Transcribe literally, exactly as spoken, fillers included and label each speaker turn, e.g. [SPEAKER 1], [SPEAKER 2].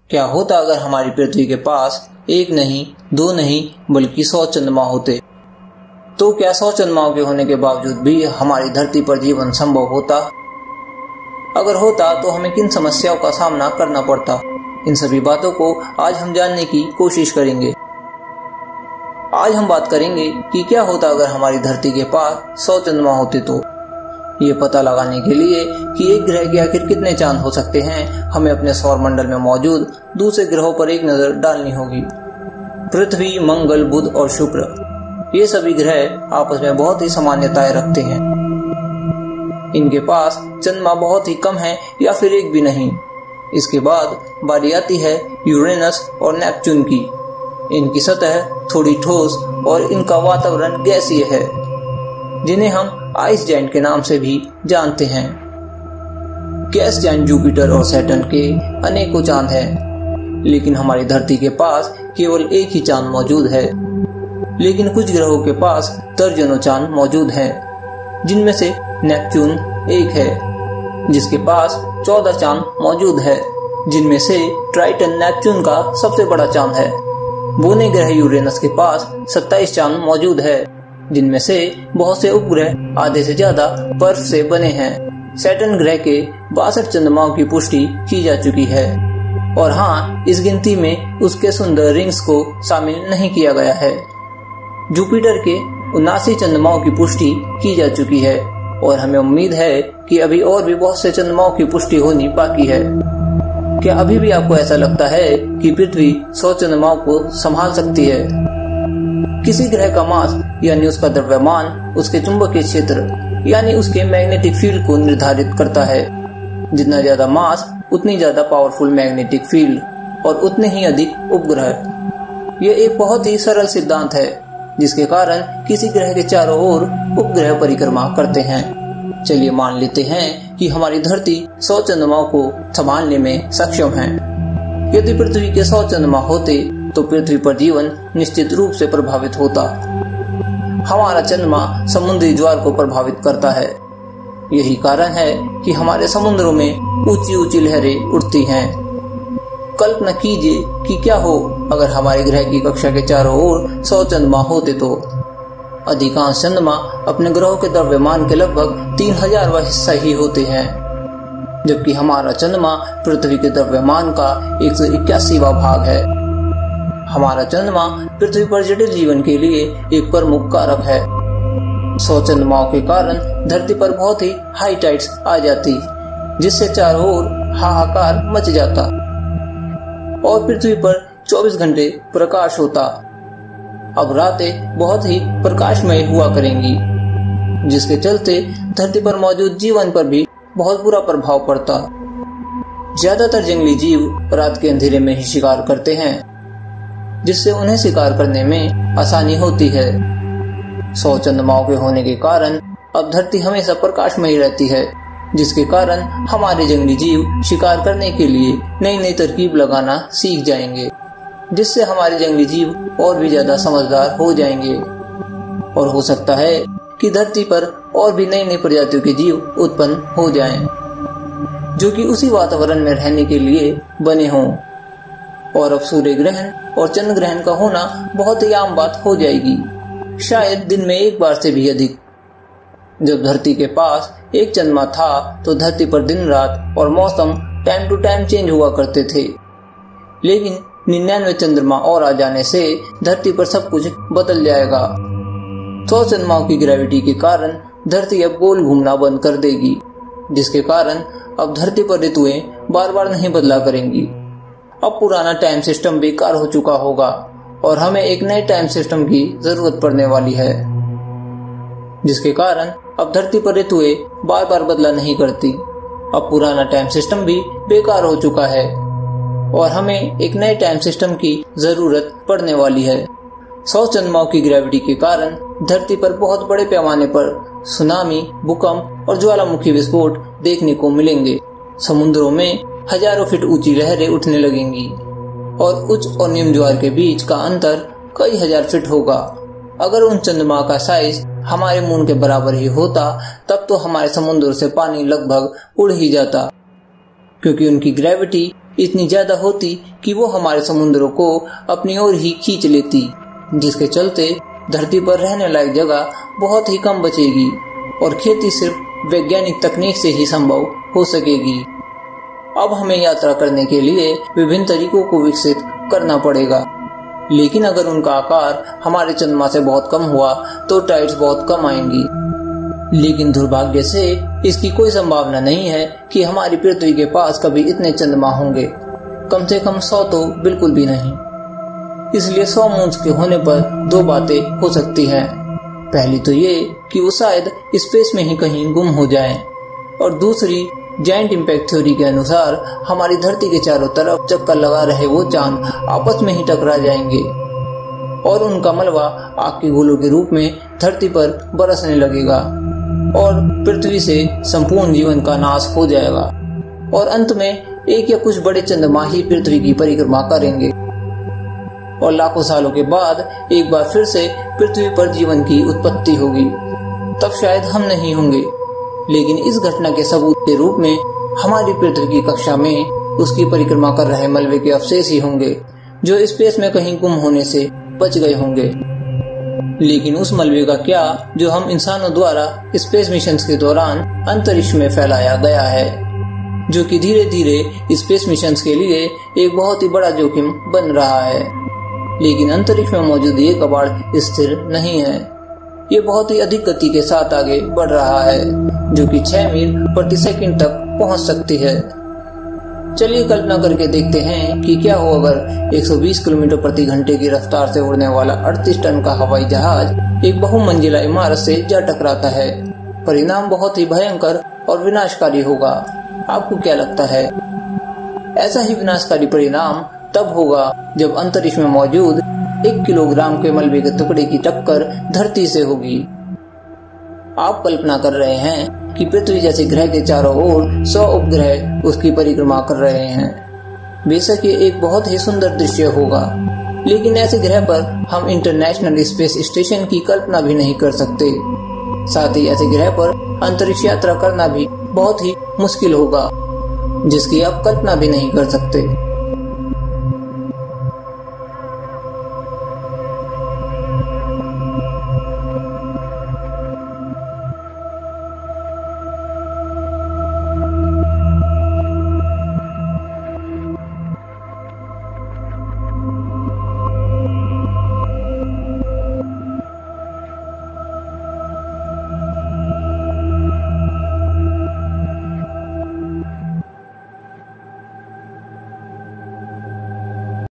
[SPEAKER 1] क्या होता अगर हमारी पृथ्वी के पास एक नहीं, दो नहीं, बल्कि सौ चंद्रमा होते? तो क्या सौ चंद्रमाओं के होने के बावजूद भी हमारी धरती पर जीवन संभव होता? अगर होता तो हमें किन समस्याओं का सामना करना पड़ता? इन सभी बातों को आज हम जानने की कोशिश करेंगे। आज हम बात करेंगे कि क्या होता अगर हमारी धरती के पास सौ चंद्रमा होते तो। ये पता लगाने के लिए कि एक ग्रह के आखिर कितने चांद हो सकते हैं, हमें अपने सौर मंडल में मौजूद दूसरे ग्रहों पर एक नजर डालनी होगी। पृथ्वी, मंगल, बुध और शुक्र, ये सभी ग्रह आपस में बहुत ही समानताएं रखते हैं। इनके पास चंद्रमा बहुत ही कम है या फिर एक भी नहीं। इसके बाद बारी आती है यूरेनस और नेपच्यून की। इनकी सतह थोड़ी ठोस और इनका वातावरण गैसीय है, जिन्हें हम आइस जायंट के नाम से भी जानते हैं। गैस जायंट जुपिटर और सैटर्न के अनेकों चांद हैं, लेकिन हमारी धरती के पास केवल एक ही चांद मौजूद है। लेकिन कुछ ग्रहों के पास दर्जनों चांद मौजूद हैं, जिनमें से नेपच्यून एक है, जिसके पास चौदह चांद मौजूद है, जिनमें से ट्राइटन नेपच्यून का सबसे बड़ा चांद है। बोने ग्रह यूरेनस के पास सत्ताईस चांद मौजूद है, जिनमें से बहुत से उपग्रह आधे से ज्यादा बर्फ से बने हैं। सैटर्न ग्रह के बासठ चंद्रमाओं की पुष्टि की जा चुकी है, और हाँ, इस गिनती में उसके सुंदर रिंग्स को शामिल नहीं किया गया है। जुपिटर के उनासी चंद्रमाओं की पुष्टि की जा चुकी है, और हमें उम्मीद है कि अभी और भी बहुत से चंद्रमाओं की पुष्टि होनी बाकी है। क्या अभी भी आपको ऐसा लगता है कि पृथ्वी सौ चंद्रमाओं को संभाल सकती है? किसी ग्रह का मास यानी उसका द्रव्यमान उसके चुंबकीय क्षेत्र यानी उसके मैग्नेटिक फील्ड को निर्धारित करता है। जितना ज्यादा मास उतनी ज्यादा पावरफुल मैग्नेटिक फील्ड और उतने ही अधिक उपग्रह। यह एक बहुत ही सरल सिद्धांत है, जिसके कारण किसी ग्रह के चारों ओर उपग्रह परिक्रमा करते हैं। चलिए मान लेते हैं कि हमारी धरती सौ चंद्रमाओं को संभालने में सक्षम है। यदि पृथ्वी के सौ चंद्रमा होते तो पृथ्वी पर जीवन निश्चित रूप से प्रभावित होता। हमारा चंद्रमा समुद्री ज्वार को प्रभावित करता है। यही कारण है कि हमारे समुद्रों में ऊंची ऊंची लहरें उठती हैं। कल्पना कीजिए कि क्या हो अगर हमारे ग्रह की कक्षा के चारों ओर सौ चंद्रमा होते तो। अधिकांश चंद्रमा अपने ग्रहों के द्रव्यमान के लगभग तीन हजारवां हिस्सा ही होते हैं, जबकि हमारा चंद्रमा पृथ्वी के द्रव्यमान का एक सौ इक्यासीवां भाग है। हमारा चंद्रमा पृथ्वी पर जटिल जीवन के लिए एक प्रमुख कारक है। सौ चंद्रमाओं के कारण धरती पर बहुत ही हाई टाइड्स आ जाती, जिससे चारों ओर हाहाकार मच जाता और पृथ्वी पर चौबीस घंटे प्रकाश होता। अब रातें बहुत ही प्रकाशमय हुआ करेंगी, जिसके चलते धरती पर मौजूद जीवन पर भी बहुत बुरा प्रभाव पड़ता। ज्यादातर जंगली जीव रात के अंधेरे में ही शिकार करते हैं, जिससे उन्हें शिकार करने में आसानी होती है। सौ चंद्रमाओं के होने के कारण अब धरती हमेशा प्रकाशमयी रहती है, जिसके कारण हमारे जंगली जीव शिकार करने के लिए नई नई तरकीब लगाना सीख जाएंगे, जिससे हमारे जंगली जीव और भी ज्यादा समझदार हो जाएंगे। और हो सकता है कि धरती पर और भी नई नई प्रजातियों के जीव उत्पन्न हो जाएं, जो कि उसी वातावरण में रहने के लिए बने हों। और अब सूर्य ग्रहण और चंद्र ग्रहण का होना बहुत ही आम बात हो जाएगी, शायद दिन में एक बार से भी अधिक। जब धरती के पास एक चंद्रमा था तो धरती पर दिन रात और मौसम टाइम टू टाइम चेंज हुआ करते थे, लेकिन निन्यानवे चंद्रमा और आ जाने से धरती पर सब कुछ बदल जाएगा। सौ चंद्रमाओं की ग्रेविटी के कारण धरती अब गोल घूमना बंद कर देगी, जिसके कारण अब धरती पर ऋतुएं बार बार नहीं बदला करेंगी। अब पुराना टाइम सिस्टम बेकार हो चुका होगा और हमें एक नए टाइम सिस्टम की जरूरत पड़ने वाली है, जिसके कारण अब धरती पर ऋतुएं बार बार बदला नहीं करती। अब पुराना टाइम सिस्टम भी बेकार हो चुका है और हमें एक नए टाइम सिस्टम की जरूरत पड़ने वाली है। सौ चंद्रमाओं की ग्रेविटी के कारण धरती पर बहुत बड़े पैमाने पर सुनामी, भूकंप और ज्वालामुखी विस्फोट देखने को मिलेंगे। समुद्रों में हजारों फीट ऊंची लहरें उठने लगेंगी और उच्च और निम्न ज्वार के बीच का अंतर कई हजार फीट होगा। अगर उन चंद्रमा का साइज हमारे मून के बराबर ही होता तब तो हमारे समुद्र से पानी लगभग उड़ ही जाता, क्योंकि उनकी ग्रेविटी इतनी ज्यादा होती कि वो हमारे समुद्रों को अपनी ओर ही खींच लेती, जिसके चलते धरती पर रहने लायक जगह बहुत ही कम बचेगी और खेती सिर्फ वैज्ञानिक तकनीक से ही संभव हो सकेगी। अब हमें यात्रा करने के लिए विभिन्न तरीकों को विकसित करना पड़ेगा, लेकिन अगर उनका आकार हमारे चंद्रमा से बहुत कम हुआ तो टाइड्स बहुत कम आएंगी। लेकिन दुर्भाग्य से इसकी कोई संभावना नहीं है कि हमारी पृथ्वी के पास कभी इतने चंद्रमा होंगे, कम से कम सौ तो बिल्कुल भी नहीं। इसलिए सौ मून्स के होने पर दो बातें हो सकती हैं। पहली तो ये कि वो शायद स्पेस में ही कहीं गुम हो जाएं, और दूसरी जायंट इम्पैक्ट थ्योरी के अनुसार हमारी धरती के चारों तरफ चक्कर लगा रहे वो चांद आपस में ही टकरा जाएंगे और उनका मलबा आग के गोलों के रूप में धरती पर बरसने लगेगा और पृथ्वी से संपूर्ण जीवन का नाश हो जाएगा और अंत में एक या कुछ बड़े चंद्रमा ही पृथ्वी की परिक्रमा करेंगे और लाखों सालों के बाद एक बार फिर से पृथ्वी पर जीवन की उत्पत्ति होगी। तब शायद हम नहीं होंगे, लेकिन इस घटना के सबूत के रूप में हमारी पृथ्वी की कक्षा में उसकी परिक्रमा कर रहे मलबे के अवशेष ही होंगे जो स्पेस में कहीं गुम होने से बच गए होंगे। लेकिन उस मलबे का क्या जो हम इंसानों द्वारा स्पेस मिशन के दौरान अंतरिक्ष में फैलाया गया है, जो कि धीरे धीरे स्पेस मिशन के लिए एक बहुत ही बड़ा जोखिम बन रहा है। लेकिन अंतरिक्ष में मौजूद ये कबाड़ स्थिर नहीं है, ये बहुत ही अधिक गति के साथ आगे बढ़ रहा है, जो कि छह मील प्रति सेकंड तक पहुंच सकती है। चलिए कल्पना करके देखते हैं कि क्या हो अगर एक सौ बीस किलोमीटर प्रति घंटे की रफ्तार से उड़ने वाला अड़तीस टन का हवाई जहाज एक बहुमंजिला इमारत से जा टकराता है। परिणाम बहुत ही भयंकर और विनाशकारी होगा। आपको क्या लगता है? ऐसा ही विनाशकारी परिणाम तब होगा जब अंतरिक्ष में मौजूद एक किलोग्राम के मलबे के टुकड़े की टक्कर धरती से होगी। आप कल्पना कर रहे हैं कि पृथ्वी जैसे ग्रह के चारों ओर सौ उपग्रह उसकी परिक्रमा कर रहे हैं। बेशक ये एक बहुत ही सुंदर दृश्य होगा, लेकिन ऐसे ग्रह पर हम इंटरनेशनल स्पेस स्टेशन की कल्पना भी नहीं कर सकते। साथ ही ऐसे ग्रह पर अंतरिक्ष यात्रा करना भी बहुत ही मुश्किल होगा, जिसकी आप कल्पना भी नहीं कर सकते।